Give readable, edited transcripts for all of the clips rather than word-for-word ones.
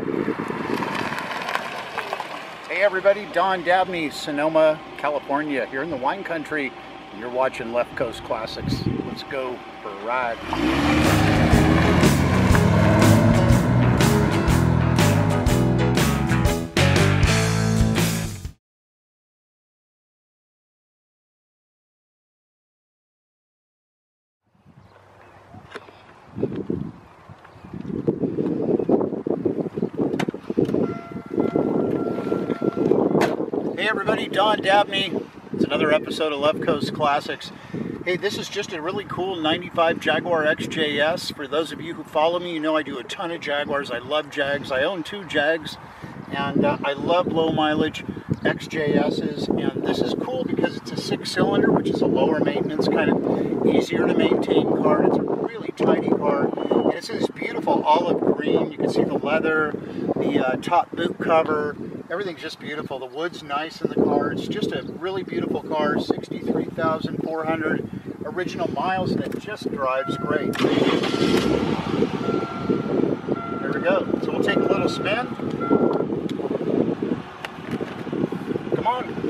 Hey everybody, Don Dabney, Sonoma, California, here in the wine country. You're watching Left Coast Classics. Let's go for a ride. Hey everybody, Don Dabney. It's another episode of Left Coast Classics. Hey, this is just a really cool 95 Jaguar XJS. For those of you who follow me, you know I do a ton of Jaguars. I love Jags. I own 2 Jags, and I love low mileage XJSs. And this is cool because it's a 6-cylinder, which is a lower maintenance, kind of easier to maintain car. It's a really tidy car, and it's this beautiful olive green. You can see the leather, the top boot cover. Everything's just beautiful. The wood's nice in the car. It's just a really beautiful car. 63,400 original miles, and it just drives great. There we go. So we'll take a little spin. Come on.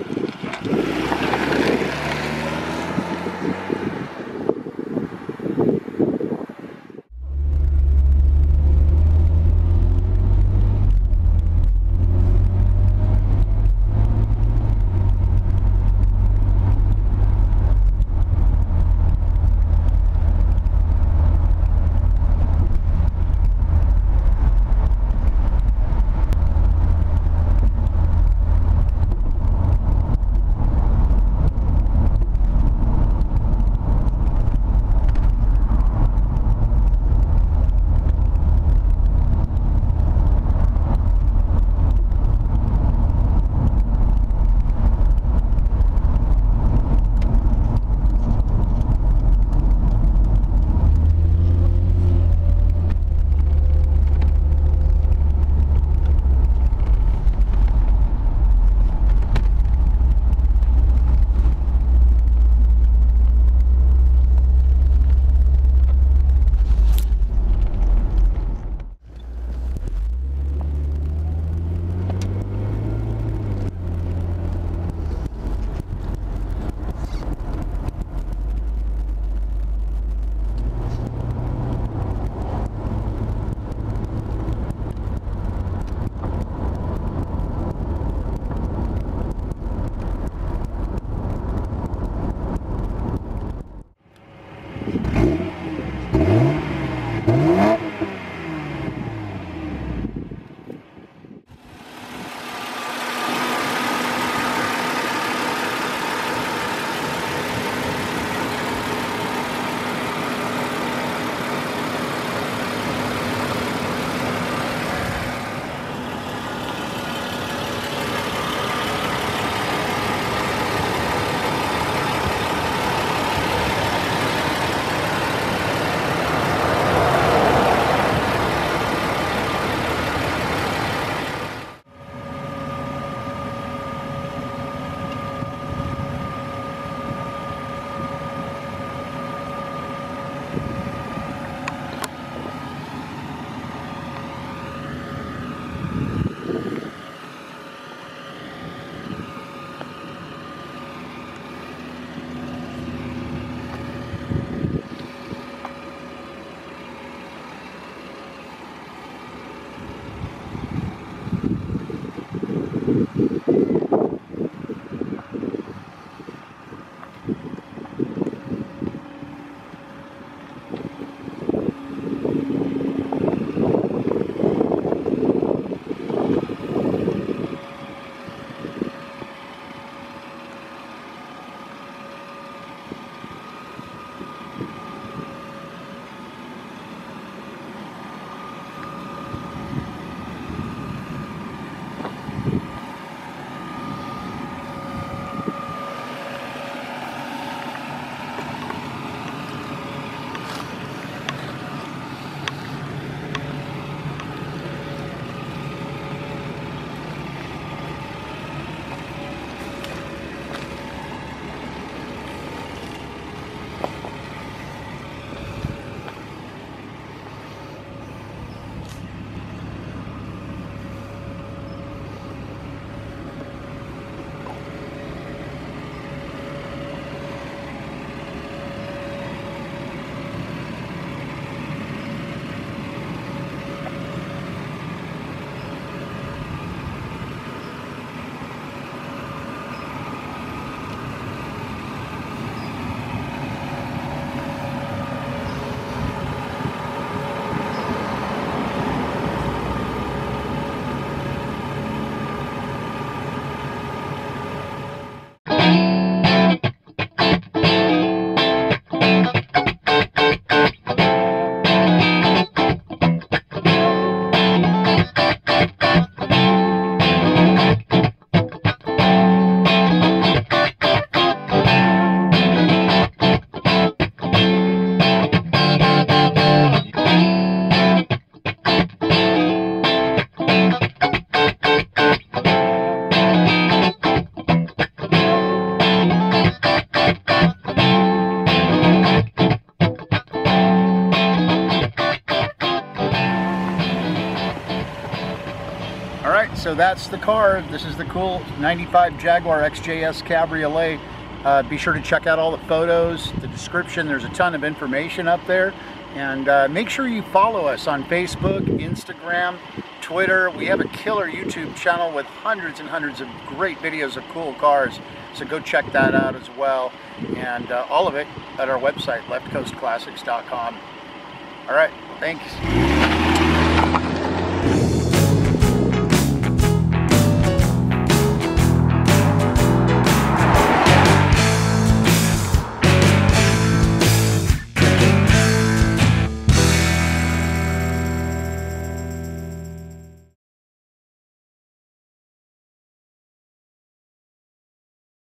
so that's the car. This is the cool 95 Jaguar XJS Cabriolet. Be sure to check out all the photos, the description. There's a ton of information up there. And make sure you follow us on Facebook, Instagram, Twitter. We have a killer YouTube channel with hundreds and hundreds of great videos of cool cars. So go check that out as well. And all of it at our website, leftcoastclassics.com. All right, thanks.